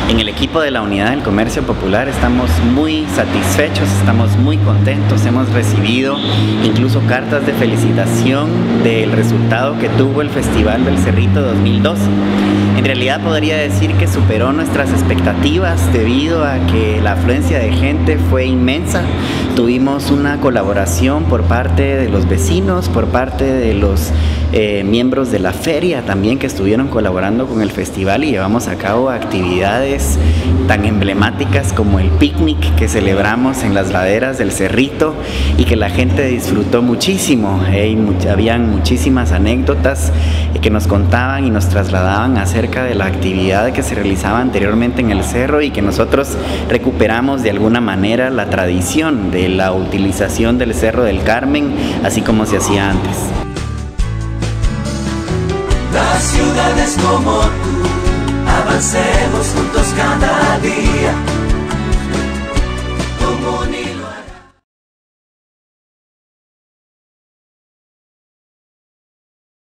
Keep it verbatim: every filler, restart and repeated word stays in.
En el equipo de la Unidad del Comercio Popular estamos muy satisfechos, estamos muy contentos, hemos recibido incluso cartas de felicitación del resultado que tuvo el Festival del Cerrito dos mil doce. En realidad podría decir que superó nuestras expectativas debido a que la afluencia de gente fue inmensa. Tuvimos una colaboración por parte de los vecinos, por parte de los eh, miembros de la feria también que estuvieron colaborando con el festival, y llevamos a cabo actividades tan emblemáticas como el picnic que celebramos en las laderas del Cerrito y que la gente disfrutó muchísimo. Eh, much habían muchísimas anécdotas eh, que nos contaban y nos trasladaban acerca de la actividad que se realizaba anteriormente en el cerro, y que nosotros recuperamos de alguna manera la tradición de la utilización del Cerro del Carmen, así como se hacía antes. Las ciudades como tú, avancemos juntos cada día.